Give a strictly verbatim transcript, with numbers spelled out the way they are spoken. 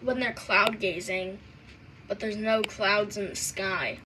when they're cloud gazing, but there's no clouds in the sky.